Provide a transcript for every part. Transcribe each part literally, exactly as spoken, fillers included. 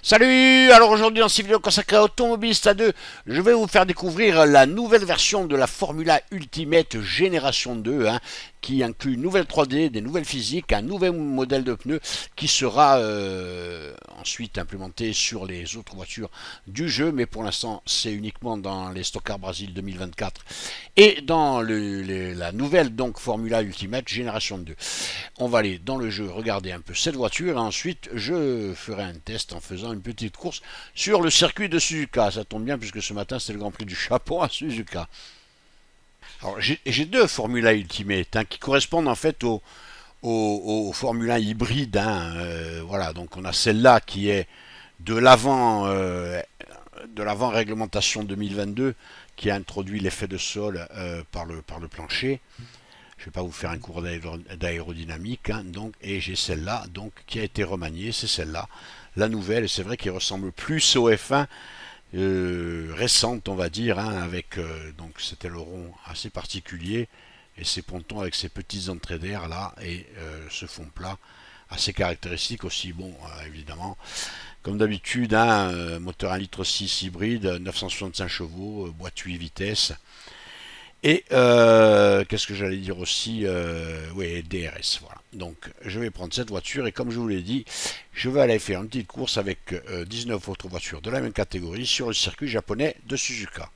Salut! Alors aujourd'hui dans cette vidéo consacrée à Automobilista deux, je vais vous faire découvrir la nouvelle version de la Formula Ultimate Génération deux, hein, qui inclut une nouvelle trois D, des nouvelles physiques, un nouvel modèle de pneus qui sera euh, ensuite implémenté sur les autres voitures du jeu, mais pour l'instant c'est uniquement dans les Stock Car Brasil deux mille vingt-quatre et dans le, le, la nouvelle donc Formula Ultimate Génération deux. On va aller dans le jeu regarder un peu cette voiture et ensuite je ferai un test en faisant une petite course sur le circuit de Suzuka. Ça tombe bien puisque ce matin c'était le Grand Prix du Japon à Suzuka. Alors j'ai deux Formula Ultimate hein, qui correspondent en fait au, au, au Formula hybride. Hein, euh, voilà, donc on a celle-là qui est de l'avant euh, de l'avant réglementation deux mille vingt-deux qui a introduit l'effet de sol euh, par, le, par le plancher. Je ne vais pas vous faire un cours d'aérodynamique, hein, donc, et j'ai celle-là donc qui a été remaniée, c'est celle-là, la nouvelle, et c'est vrai qu'il ressemble plus au F un euh, récente, on va dire, hein, avec euh, donc cet aileron assez particulier et ces pontons avec ces petites entrées d'air là et euh, ce fond plat assez caractéristique aussi. Bon, euh, évidemment, comme d'habitude, hein, euh, moteur un litre six hybride, neuf cent soixante-cinq chevaux, euh, boîte huit vitesses. Et euh, qu'est-ce que j'allais dire aussi euh, oui, D R S, voilà. Donc je vais prendre cette voiture et comme je vous l'ai dit, je vais aller faire une petite course avec euh, dix-neuf autres voitures de la même catégorie sur le circuit japonais de Suzuka.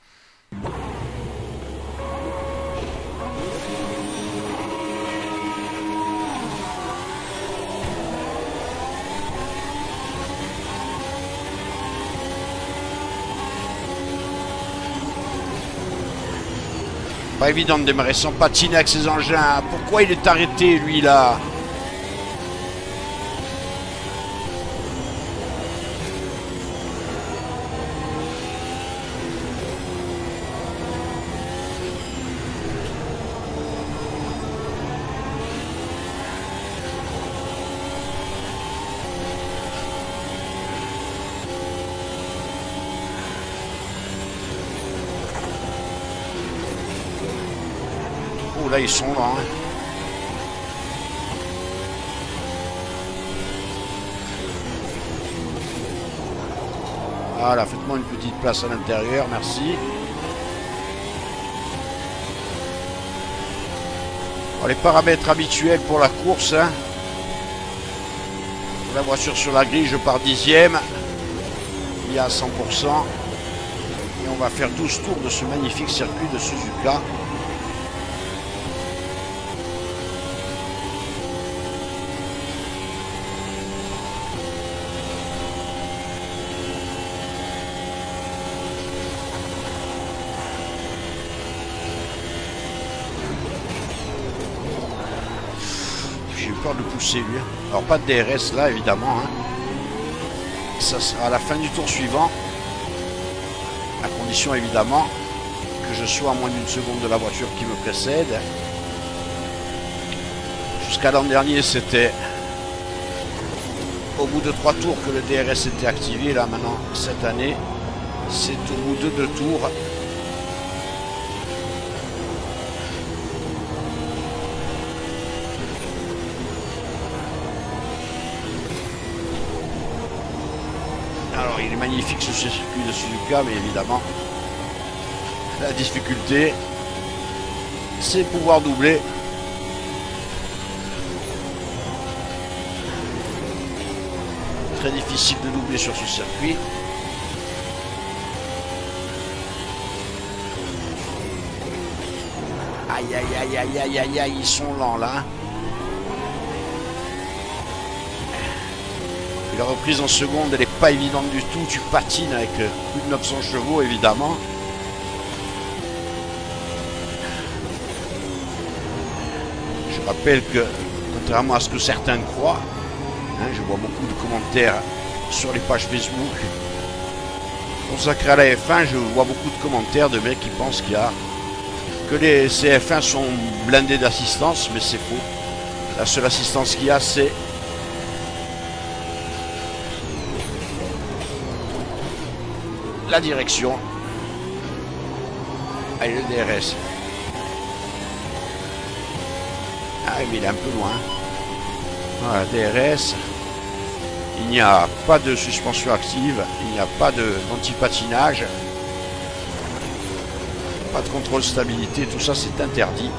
Pas évident de démarrer sans patiner avec ses engins. Pourquoi il est arrêté lui là? Oh là ils sont là. Hein. Voilà, faites-moi une petite place à l'intérieur, merci. Alors, les paramètres habituels pour la course. Hein. La voiture sur la grille, je pars dixième. Il y a cent pour cent. Et on va faire douze tours de ce magnifique circuit de Suzuka. Peur de pousser lui. Alors pas de D R S là évidemment. Hein. Ça sera à la fin du tour suivant. À condition évidemment que je sois à moins d'une seconde de la voiture qui me précède. Jusqu'à l'an dernier c'était au bout de trois tours que le D R S était activé. Là maintenant cette année c'est au bout de deux tours. Alors il est magnifique ce circuit de Suzuka, mais évidemment la difficulté c'est pouvoir doubler. Très difficile de doubler sur ce circuit. Aïe aïe aïe aïe aïe aïe aïe, ils sont lents là. La reprise en seconde, elle n'est pas évidente du tout. Tu patines avec plus de neuf cents chevaux, évidemment. Je rappelle que, contrairement à ce que certains croient, hein, je vois beaucoup de commentaires sur les pages Facebook consacrées à la F un. Je vois beaucoup de commentaires de mecs qui pensent qu'il y a que les C F un sont blindés d'assistance, mais c'est faux. La seule assistance qu'il y a, c'est la direction. Allez, le D R S. Ah mais il est un peu loin. Voilà, D R S. Il n'y a pas de suspension active, il n'y a pas d'anti-patinage, pas de contrôle stabilité, tout ça c'est interdit.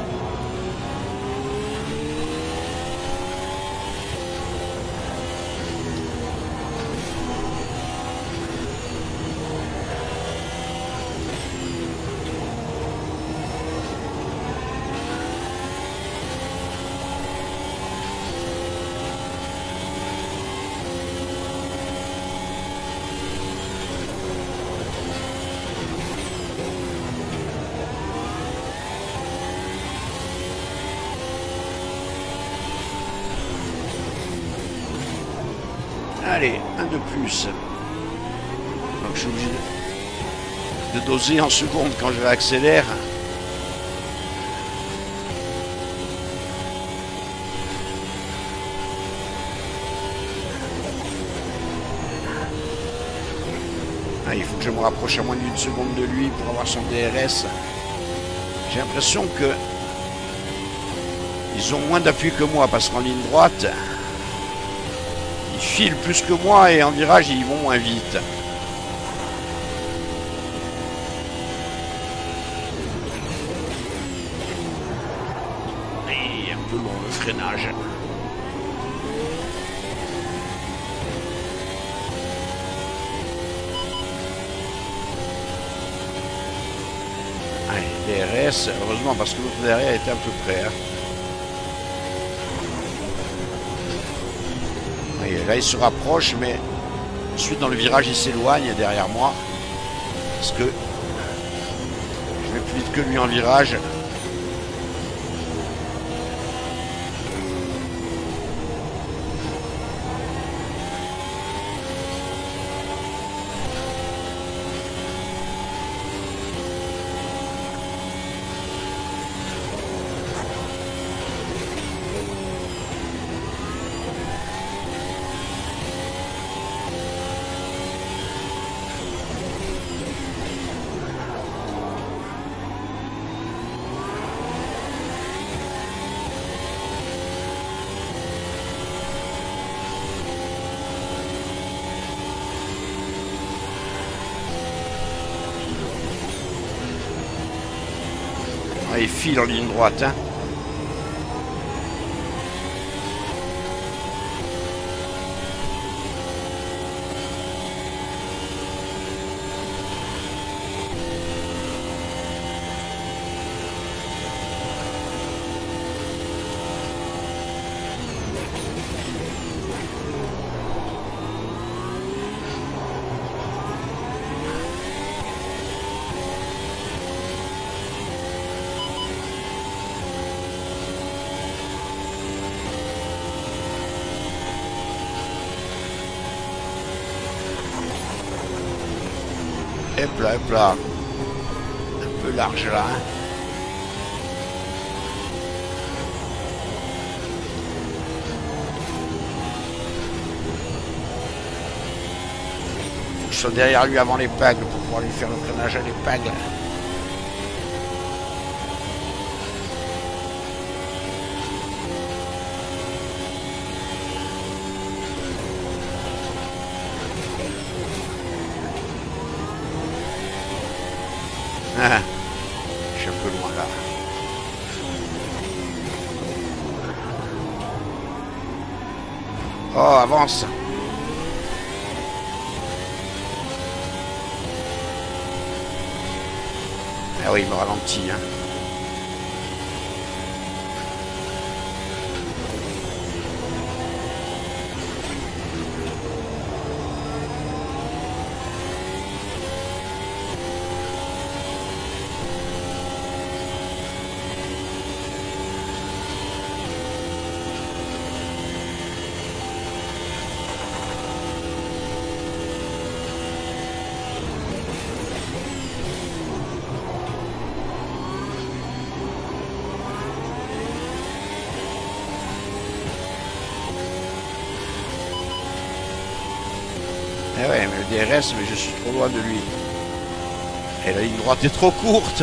Allez, un de plus. Donc je suis obligé de, de doser en secondes quand je réaccélère. Ah, il faut que je me rapproche à moins d'une seconde de lui pour avoir son D R S. J'ai l'impression que ils ont moins d'appui que moi parce qu'en ligne droite, ils filent plus que moi et en virage, ils vont moins vite. Et un peu long le freinage. Allez, D R S, heureusement parce que l'autre derrière était un peu près. Hein. Et là il se rapproche, mais ensuite dans le virage il s'éloigne derrière moi parce que je vais plus vite que lui en virage. Il file en ligne droite. Hein. Hop là, hop là. Un peu large là. Hein. Faut que je sois derrière lui avant l'épingle pour pouvoir lui faire le freinage à l'épingle. Ah, je suis un peu loin là. Oh, avance. Ah oui, il me ralentit. Hein. Eh ouais, mais le D R S, mais je suis trop loin de lui. Et la ligne droite est trop courte.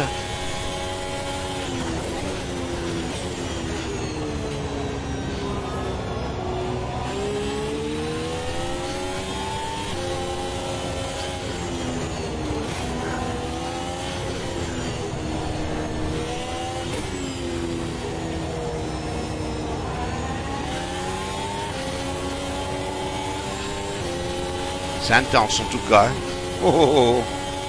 C'est intense en tout cas. Hein. Oh, oh, oh.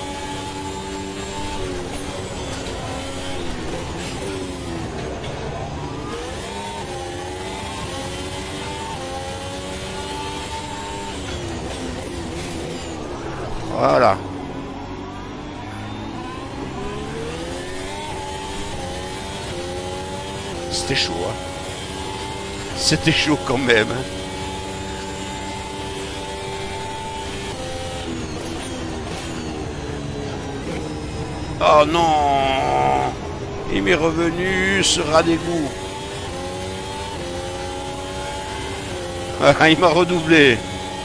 Voilà. C'était chaud, hein. C'était chaud quand même. Hein. Oh non! Il m'est revenu ce rat d'égout. Ah, il m'a redoublé.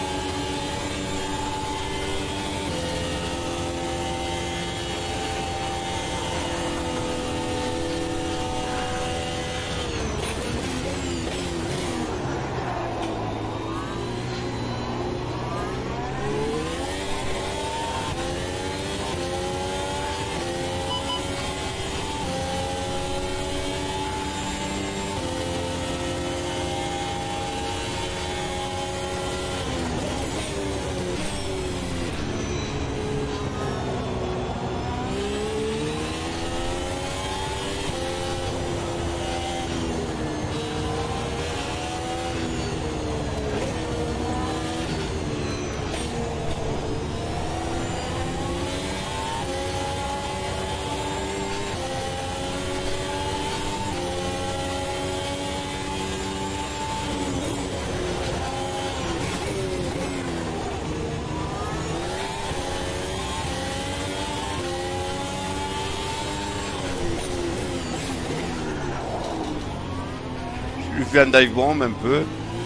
Je lui fais un dive bomb un peu.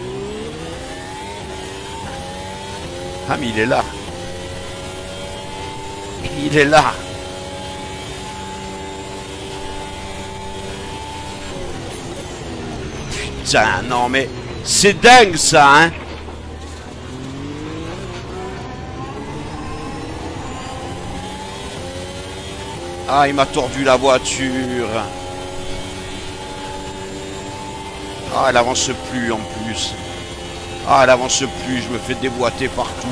Ah mais il est là. Il est là. Putain, non mais c'est dingue ça, hein. Ah, il m'a tordu la voiture. Ah, elle avance plus en plus. Ah, elle avance plus, je me fais déboîter partout.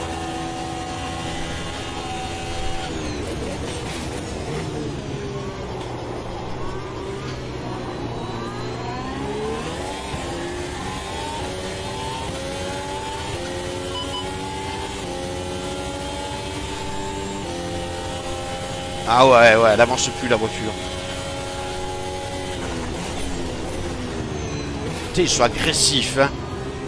Ah ouais, ouais, elle avance plus la voiture. Putain, ils sont agressifs, hein.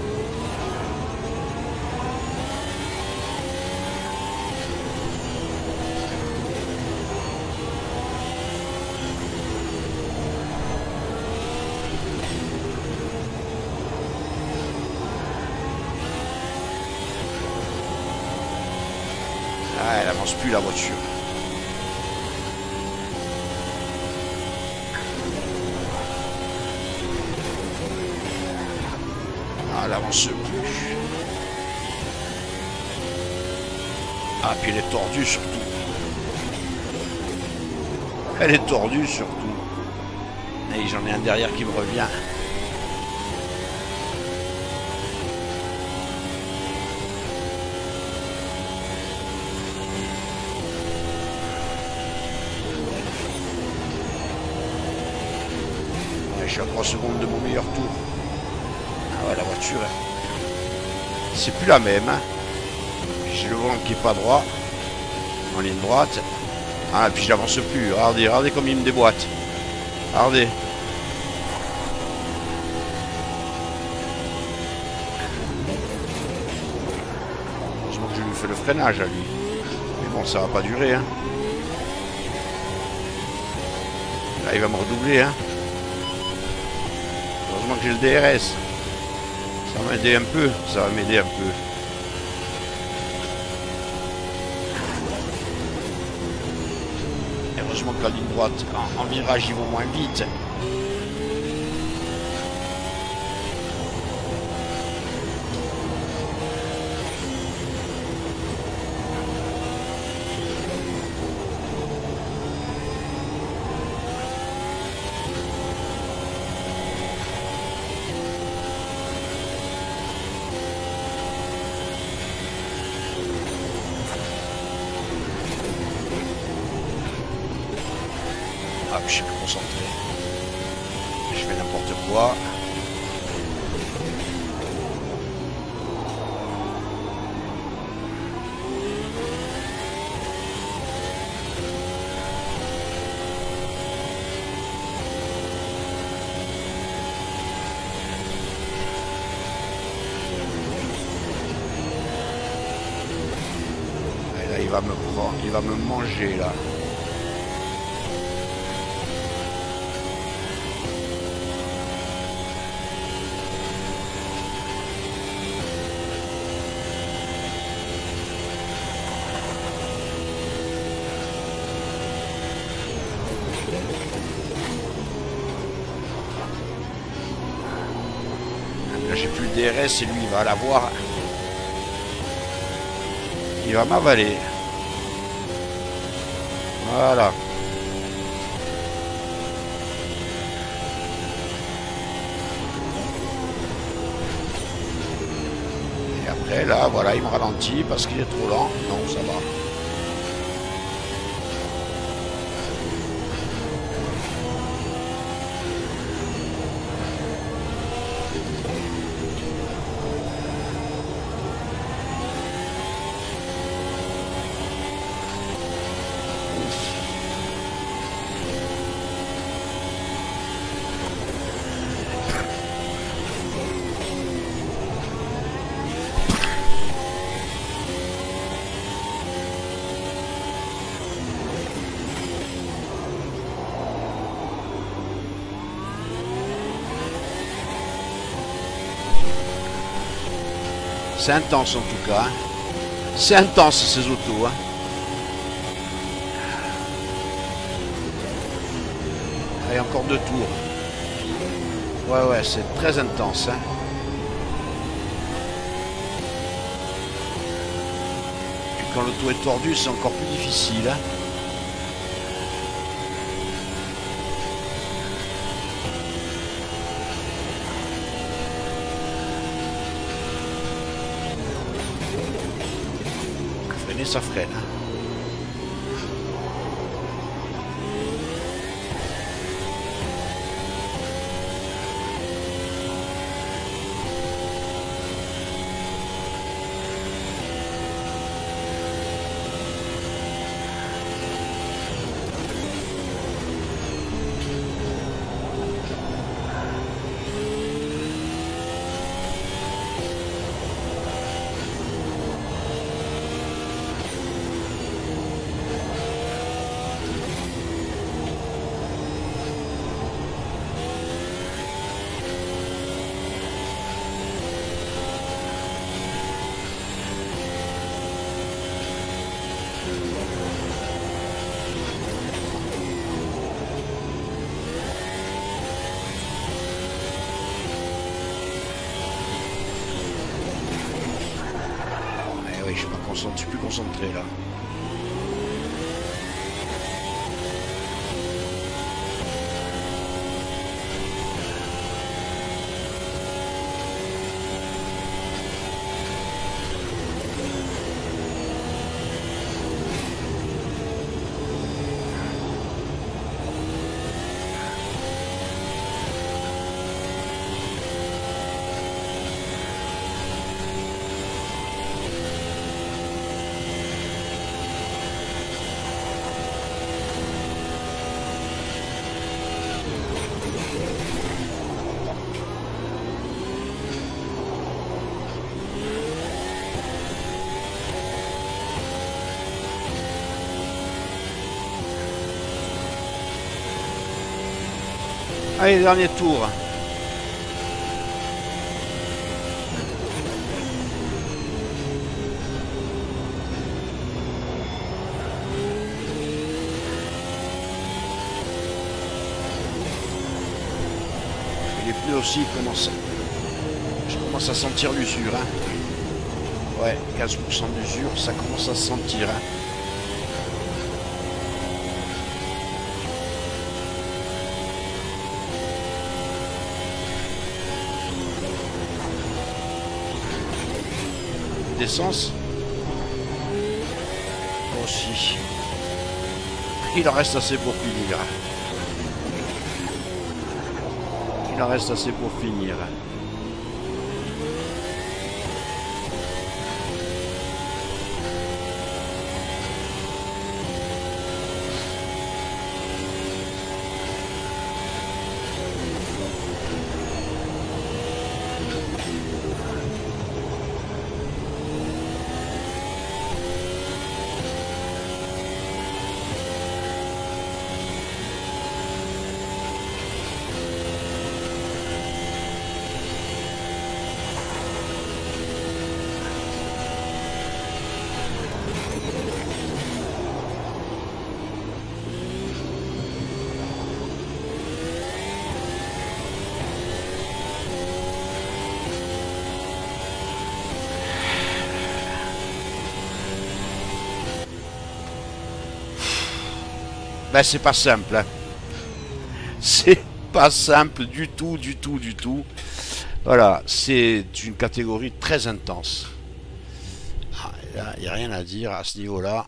Ah, elle avance plus la voiture. Elle avance plus. Ah, puis elle est tordue surtout. Elle est tordue surtout. Et j'en ai un derrière qui me revient. Ouais, je suis à trois secondes de mon meilleur tour. Ah ouais, la voiture, c'est plus la même. Hein. J'ai le vent qui est pas droit. En ligne droite. Ah, et puis j'avance plus. Regardez, regardez comme il me déboîte. Regardez. Heureusement que je lui fais le freinage à lui. Mais bon, ça va pas durer. Hein. Là, il va me redoubler. Hein. Heureusement que j'ai le D R S. Ça va m'aider un peu, ça va m'aider un peu. Heureusement que la ligne droite, en, en virage, ils vont moins vite. Hop, je suis plus concentré. Je fais n'importe quoi. Et là, il va me prendre, il va me manger là. Là, j'ai plus le D R S et lui, il va l'avoir. Il va m'avaler. Voilà. Et après, là, voilà, il me ralentit parce qu'il est trop lent. Non, ça va. C'est intense en tout cas. Hein. C'est intense ces autos. Hein. Allez, encore deux tours. Ouais, ouais, c'est très intense. Hein. Et quand l'auto est tordue, c'est encore plus difficile. Hein. Ça freine. Je suis pas concentré, je suis plus concentré là. Allez, dernier tour. Les pneus aussi commencent. Je commence à sentir l'usure. Hein. Ouais, quinze pour cent d'usure, ça commence à se sentir. Hein. D'essence aussi. Il en reste assez pour finir. il en reste assez pour finir. Ben c'est pas simple, hein. C'est pas simple du tout, du tout, du tout. Voilà, c'est une catégorie très intense. Il n'y a rien à dire à ce niveau-là.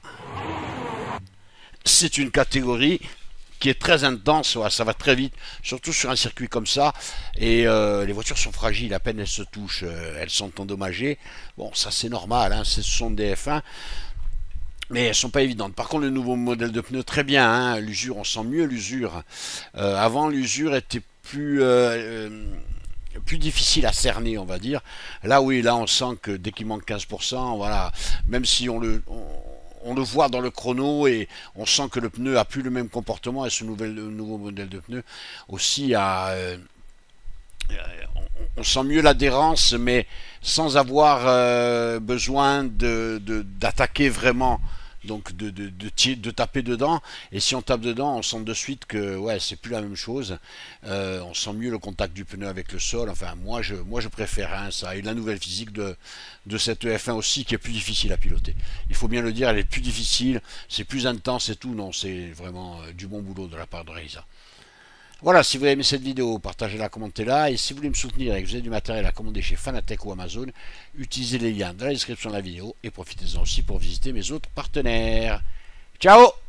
C'est une catégorie qui est très intense, ouais, ça va très vite, surtout sur un circuit comme ça. Et euh, les voitures sont fragiles, à peine elles se touchent, euh, elles sont endommagées. Bon, ça c'est normal, hein, ce sont des F un. Mais elles sont pas évidentes. Par contre, le nouveau modèle de pneus, très bien. Hein, l'usure, on sent mieux l'usure. Euh, avant, l'usure était plus euh, euh, plus difficile à cerner, on va dire. Là, oui, là, on sent que dès qu'il manque quinze pour cent, voilà, même si on le on, on le voit dans le chrono et on sent que le pneu a plus le même comportement et ce nouvel, nouveau modèle de pneu aussi a euh, on, on sent mieux l'adhérence, mais sans avoir euh, besoin de, de, d'attaquer vraiment, donc de, de, de, de taper dedans. Et si on tape dedans, on sent de suite que ouais, c'est plus la même chose. Euh, on sent mieux le contact du pneu avec le sol. Enfin, moi je, moi je préfère hein, ça. Et la nouvelle physique de, de cette F un aussi, qui est plus difficile à piloter. Il faut bien le dire, elle est plus difficile, c'est plus intense et tout. Non, c'est vraiment euh, du bon boulot de la part de Reiza. Voilà, si vous avez aimé cette vidéo, partagez-la, commentez-la. Et si vous voulez me soutenir et que vous avez du matériel à commander chez Fanatec ou Amazon, utilisez les liens dans la description de la vidéo et profitez-en aussi pour visiter mes autres partenaires. Ciao!